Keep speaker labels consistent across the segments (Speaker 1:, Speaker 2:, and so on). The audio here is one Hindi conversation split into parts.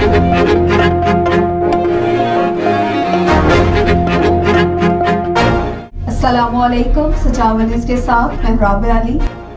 Speaker 1: अस्सलामुअलैकुम, सचावल न्यूज़ के साथ मैं राबिया अली।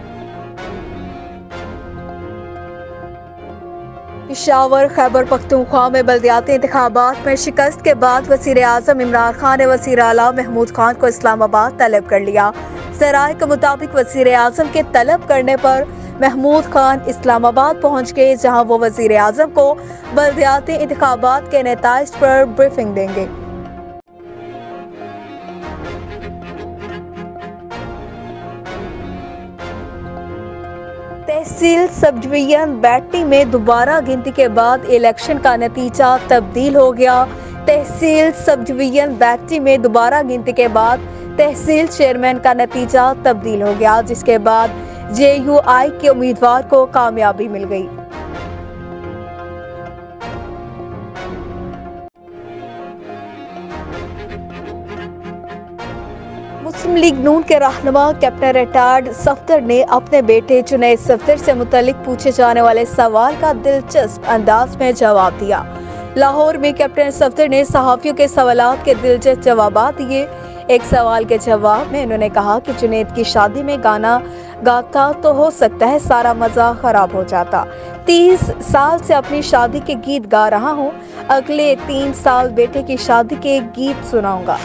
Speaker 1: पेशावर खैबर पख्तूनख्वा में बल्दियाती इंतखाबात में शिकस्त के बाद वज़ीर आज़म इमरान खान ने वज़ीर आला महमूद खान को इस्लामाबाद तलब कर लिया। ज़राए के मुताबिक वज़ीर आज़म के तलब करने पर महमूद खान इस्लामाबाद पहुंच गए, जहां वो वज़ीर आज़म को बल्दियाती इंतखाबात के नताइज पर ब्रीफिंग देंगे। तहसील सब डिवीजन बैटनी में दोबारा गिनती के बाद इलेक्शन का नतीजा तब्दील हो गया। तहसील सब डिवीजन बैटनी में दोबारा गिनती के बाद तहसील चेयरमैन का नतीजा तब्दील हो गया, जिसके बाद JUI के उम्मीदवार को कामयाबी मिल गई। मुस्लिम लीग नून के रहनुमा कैप्टन रिटायर्ड सफदर ने अपने बेटे जुनैद सफदर से मुतालिक पूछे जाने वाले सवाल का दिलचस्प अंदाज में जवाब दिया। लाहौर में कैप्टन सफदर ने सहाफियों के सवालात के दिलचस्प जवाब दिए। एक सवाल के जवाब में उन्होंने कहा कि जुनैद की शादी में गाना गाता तो हो सकता है सारा मजा खराब हो जाता। 30 साल से अपनी शादी के गीत गा रहा हूँ, अगले 3 साल बेटे की शादी के गीत सुनाऊंगा।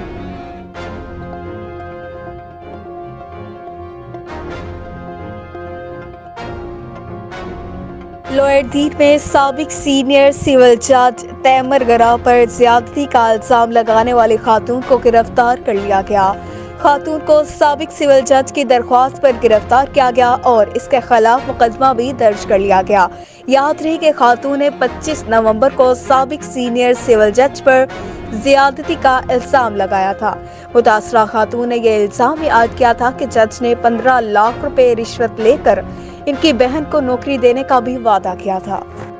Speaker 1: लोअरदीन में साबिक सीनियर सिविल जज तैमूर गरा पर ज्यादती का इल्जाम लगाने वाली खातून को गिरफ्तार कर लिया गया। खातून को साबिक सिविल जज की दरख्वास्त पर गिरफ्तार किया गया और इसके खिलाफ मुकदमा भी दर्ज कर लिया गया। याद रहे कि खातून ने 25 नवंबर को साबिक सीनियर सिविल जज पर ज्यादती का इल्जाम लगाया था। मुतासरा खातून ने यह इल्जाम याद किया था कि जज ने 15 लाख रुपए रिश्वत लेकर इनकी बहन को नौकरी देने का भी वादा किया था।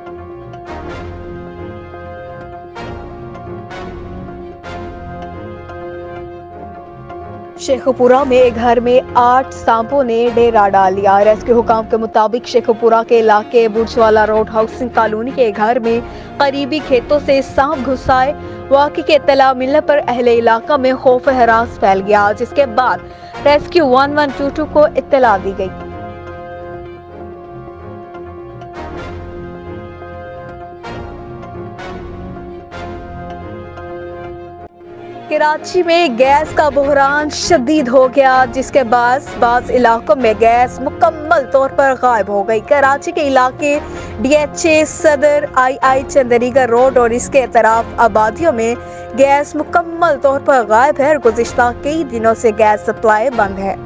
Speaker 1: शेखपुरा में एक घर में 8 सांपों ने डेरा डाल लिया। रेस्क्यू हुकाम के मुताबिक शेखपुरा के इलाके बुर्जवाला रोड हाउसिंग कॉलोनी के घर में करीबी खेतों से सांप घुस आए। वाक़ई की इत्तला मिलने पर अहले इलाका में खौफ हरास फैल गया, जिसके बाद रेस्क्यू 1122 को इत्तला दी गई। कराची में गैस का बहरान शदीद हो गया, जिसके बाद बाज़ इलाकों में गैस मुकम्मल तौर पर गायब हो गई। कराची के इलाके DHA सदर II चंदरीगर रोड और इसके अतराफ आबादियों में गैस मुकम्मल तौर पर गायब है और गुज़िश्ता कई दिनों से गैस सप्लाई बंद है।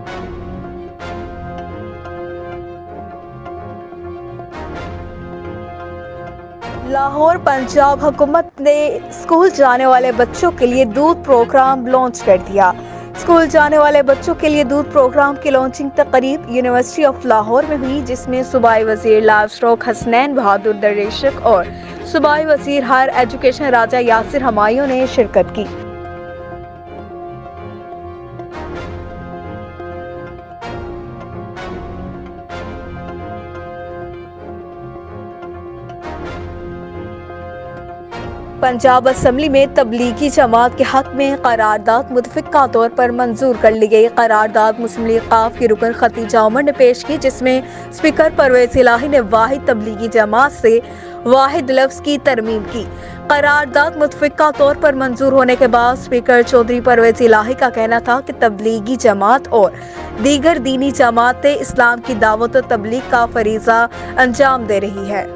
Speaker 1: लाहौर पंजाब हुकूमत ने स्कूल जाने वाले बच्चों के लिए दूध प्रोग्राम लॉन्च कर दिया। स्कूल जाने वाले बच्चों के लिए दूध प्रोग्राम की लॉन्चिंग तकरीब यूनिवर्सिटी ऑफ लाहौर में हुई, जिसमें सूबाई वजीर लाइव स्टॉक हसनैन बहादुर दर्रेशक और सूबाई वजीर हायर एजुकेशन राजा यासिर हमायूं ने शिरकत की। पंजाब असम्बली में तबलीगी जमात के हक में करारदाद मुतफ़िक़ा तौर पर मंजूर कर ली गई। करारदाद मुस्लिम लीग क़ाफ की रुकन खतीजा उमर ने पेश की, जिसमें स्पीकर परवेज़ इलाही ने वाहिद तबलीगी जमात से वाहिद लफ्ज़ की तरमीम की। करारदाद मुतफ़िक़ा तौर पर मंजूर होने के बाद स्पीकर चौधरी परवेज़ इलाही का कहना था कि तबलीगी जमात और दीगर दीनी जमातें इस्लाम की दावत और तबलीग का फरीज़ा अंजाम दे रही है।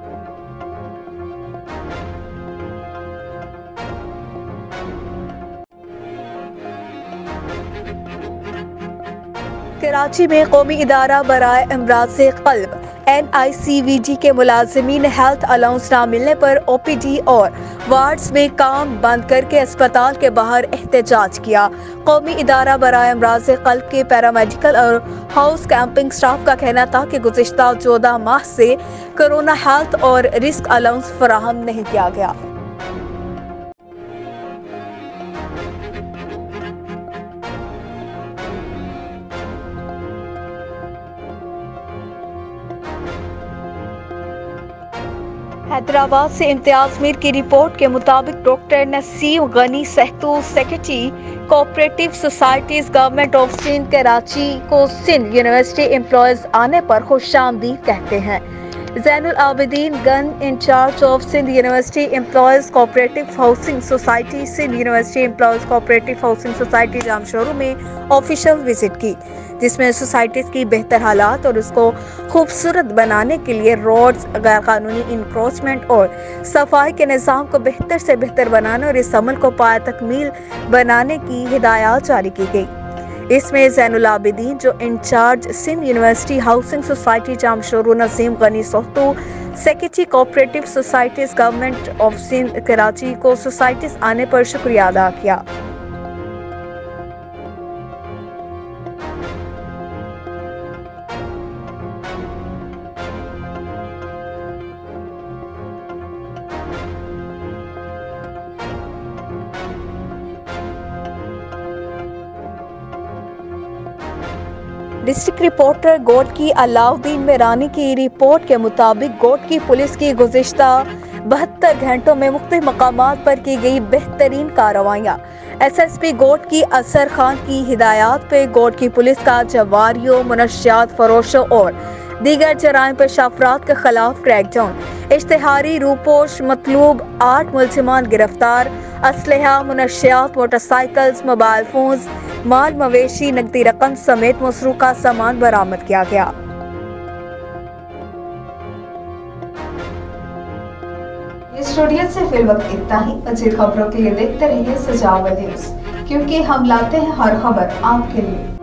Speaker 1: कराची में कौमी इदारा बराए अमराज़े क़ल्ब NICVD के मुलाजिमीन हेल्थ अलाउंस ना मिलने पर OPD और वार्ड्स में काम बंद करके अस्पताल के बाहर एहतजाज किया। कौमी इदारा बराए अमराज़े क़ल्ब के पैरामेडिकल और हाउस कैंपिंग स्टाफ का कहना था कि गुज़िश्ता 14 माह से कोरोना हेल्थ और रिस्क अलाउंस फराहम नहीं किया गया। हैदराबाद से इम्तियाज मीर की रिपोर्ट के मुताबिक doctor Naseem Ghani Sahto secretary cooperative societies government of Sindh Karachi को सिंध यूनिवर्सिटी एम्प्लॉयज आने पर खुशामदीद कहते हैं। जैनुल आबिदीन गन incharge of Sindh university employees cooperative housing society Sindh university employees cooperative housing society Jamshoro में ऑफिशियल विजिट की, जिसमें सोसाइटीज की बेहतर हालात और उसको खूबसूरत बनाने के लिए रोड्स, गैर कानूनी इंक्रोचमेंट और सफाई के निज़ाम को बेहतर से बेहतर बनाने और इस अमल को पाया तकमील बनाने की हिदायत जारी की गई। इसमें जैनुल आबिदीन जो incharge Sindh university housing society Jamshoro, Naseem Ghani Sahto secretary cooperative societies government of Sindh Karachi को सोसाइटीज आने पर शुक्रिया अदा किया। डिस्ट्रिक्ट रिपोर्टर गोट की अलाउद्दीन मेरानी की रिपोर्ट के मुताबिक गोट की पुलिस की गुज़िश्ता 72 घंटों में मुख्तलिफ मकामात पर की गई बेहतरीन कार्रवाइयाँ। SSP गोट की असर खान की हिदायत पे गोट की पुलिस का जवारियों, मुनशियात फरोशों और दीगर जराइम पेशा अफराद के खिलाफ क्रैकडाउन, इश्तिहारी रूपोश मतलूब 8 मुलजिमान गिरफ्तार, असलहा, मुनशियात, मोटरसाइकिल्स, मोबाइल फोन्स, माल मवेशी, नकदी रकम समेत मसरूका सामान बरामद किया गया।
Speaker 2: इस स्टूडियो से फिल वक्त इतना ही। मज़ीद खबरों के लिए देखते रहिए सजावल न्यूज़, क्योंकि हम लाते हैं हर खबर आपके लिए।